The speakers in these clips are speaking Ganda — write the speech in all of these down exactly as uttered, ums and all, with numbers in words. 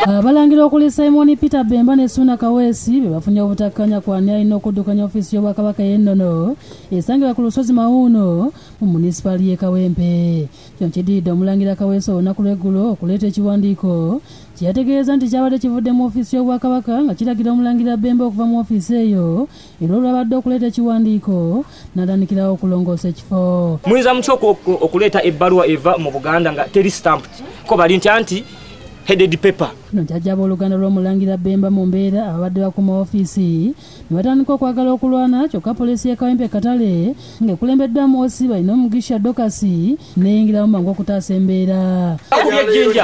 Abalangira okuli Simon Peter Bemba ne Suna Kawesi bebafunye obutakkanya kwani alina okuddukanya ofisi y'Obwakabaka y'ennono esangibwa ku lusozi Mawuuno mu munisipali y'e Kawempe. Kino kiddiridde Omulangira Kawesi olunaku lw'eggulo okuleeta ekiwandiiko kyeyategeeza nti kyabadde kivudde mu ofisi y'Obwakabaka nga kiragira Omulangira Bemba okuva mu ofisi eyo era olwabadde okuleeta ekiwandiiko n'atandikirawo okulongoosa ekifo. Muyinza mutya okuleeta ebbaluwa eva mu Buganda nga teri stamped ko bali nti anti headed paper. Kino kyajjaba oluganda lw'Omulangira Bemba mu mbeera ababadde bakuma ofiisi ne batandika okwagala okulwana kyokka poliisi y'e Kawempe Katale ng'ekulembeddwamu osi balina Omugisha Dokasi n'eyingiramu mangu okutaasa embeera. Bankubye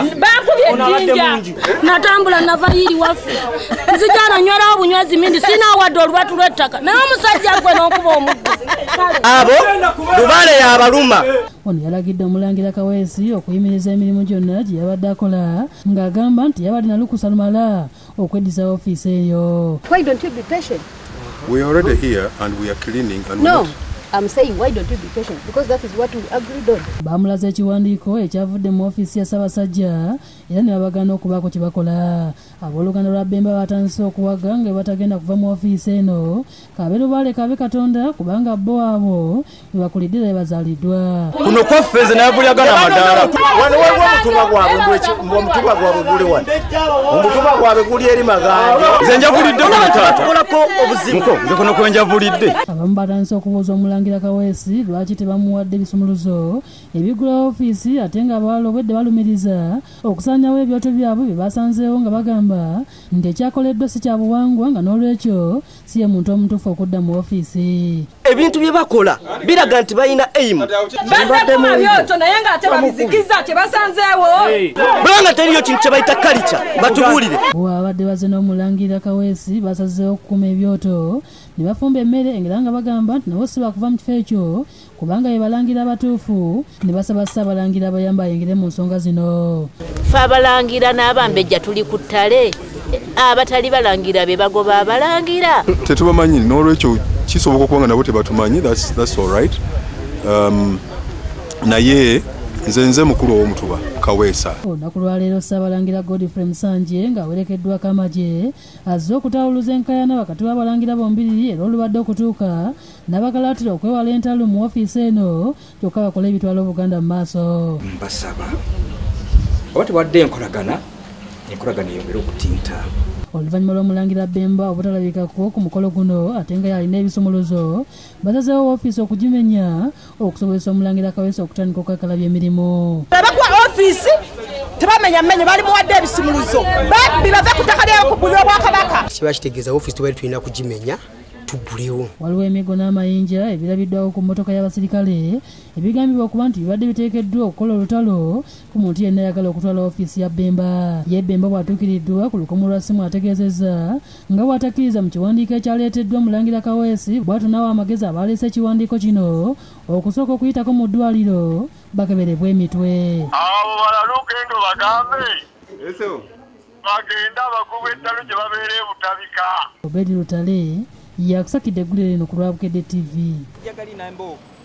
ejjinja natambula nava yiri waffe nzijana nywerawo bunywezi mindi sinaawadde olubatu lw'ettaka naye omusajja gwe n'okuba omuddu abo lubale y'abaluma. Ono yalagidde Omulangira Kawesi okuyimiriza emirimu gyonna gye yabadde akola ng'agamba nti yabadde na lukusa lumala okweddiza ofiisi eyo. Why don't you be patient? We are already here and we are cleaning and no. not... I'm saying why don't you be patient because that is what we agreed on. Bamulaze ekiwandiiko ekyavudde mu ofiisi ya Ssaabasajja era ne babagana okubaako kye bakola. Abooluganda lwa Bemba batandise okuwaga nga batagenda kuva mu ofiisi eno kabe lubale kabe Katonda kubanga bo abo bebakulidde era bazaaliddwa. Kuno koffeze n'abulagana amadaala. Wano waliwo omutuba gwabwe omutuba gwabwe guli wano. Omutuba gwabwe guli eri Maganja. Nze njavulidde ku taata. Kolako obuzibu. Nze kuno kwe njavulidde. Abamu batandise okubuuza Omulangira Kawesi lwaki tebamuwadde ebisumuluzo ebigula ofiisi ate nga abawala obwedde balumiriza okusaanyawo ebyoto byabwe bye basanzeewo nga bagamba nti ekyakoleddwa si kya buwangwa nga n'olwekyo si ye muntu omutuufu okudda mu ofiisi. Ebintu bye bakola biraga nti balina aimu. Bazze mu byoto naye ng'ate babizikiza kye basanzeewo. Bulanga teriyo kintu kye bayita kalica batubuulire. Bw'abadde bazze n'Omulangira Kawesi basazeewo okukuma ebyoto ne bafumba emmere engera nga bagamba nti nabo si bakuva mu kifo ekyo kubanga be balangira abatuufu ne basaba Ssaabalangira abayamba ayingire mu nsonga zino. Ffe abalangira n'abambejja tuli ku ttale abatali balangira be bagoba abalangira. Tetubamanyi n'olwekyo kisoboka okuba nga nabo tebatumanyi. That's, that's all right. Um, naye nze nze mukulu ow'omutuba Kaweesa. Olunaku lwaleero Ssaabalangira Godfrey Musanje ng'awerekeddwako amagye azze okutawuluza enkaayana wakati w'abalangira bombiriri era olubadde okutuuka n'abakalaatira okwewala entalo mu ofiisi eno kyokka bakola ebitwala Obuganda mu maaso. Mbasaba oba tewadde enkolagana enkolagana eyongere okutinta. Oluvannyuma lw'Omulangira Bemba obutalabikako ku mukolo guno ate nga yalina ebisumuluzo basazeewo ofiisi okugimenya okusobozesa Omulangira Kawesi okutandika okwekalabya emirimu. Abakuwa ofiisi tebamenyamenye bali muwadde ebisumuluzo babbi bave ku ttaka ly'okugula Obwakabaka. Kiba kitegeeza ofiisi tebali tulina kugimenya tugulewo. Waliwo emigo n'amayinja ebirabiddwawo ku mmotoka y'abasirikale ebigambibwa okuba nti bibadde biteekeddwa okukola olutalo ku muntu yenna ayagala okutwala ofiisi ya Bemba. Ye Bemba bw'atuukiriddwa ku lukomo lwa ssimu ategeezezza nga bw'atakkiriza mu kiwandiiko ekyaleeteddwa Omulangira Kawesi bw'atyo n'awa amagezi abaleese ekiwandiiko kino okusooka okuyitako mu ddwaliro bakeberebwa emitwe. Abo balalugendo bagambe bagenda bakuba ettalo gye babeera ebutabika. Obedi Lutale yakusakidde eggulire lino ku lwa Bukedde T V.